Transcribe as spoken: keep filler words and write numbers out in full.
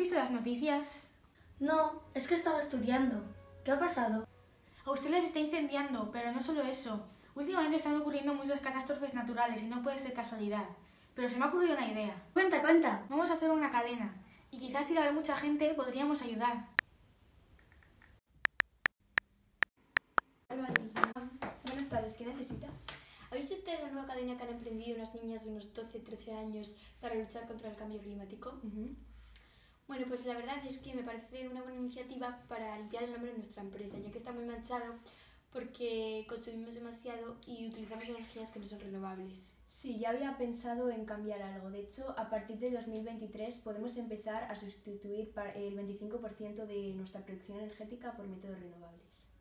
visto las noticias? No, es que estaba estudiando. ¿Qué ha pasado? Australia se está incendiando, pero no solo eso. Últimamente están ocurriendo muchas catástrofes naturales y no puede ser casualidad. Pero se me ha ocurrido una idea. Cuenta, cuenta. Vamos a hacer una cadena y quizás si la ve mucha gente podríamos ayudar. Hola, buenas tardes, ¿qué necesita? ¿Ha visto usted la nueva cadena que han emprendido unas niñas de unos doce trece años para luchar contra el cambio climático? Uh-huh. Bueno, pues la verdad es que me parece una buena iniciativa para limpiar el nombre de nuestra empresa, ya que está muy manchado porque consumimos demasiado y utilizamos energías que no son renovables. Sí, ya había pensado en cambiar algo. De hecho, a partir de dos mil veintitrés podemos empezar a sustituir el veinticinco por ciento de nuestra producción energética por métodos renovables.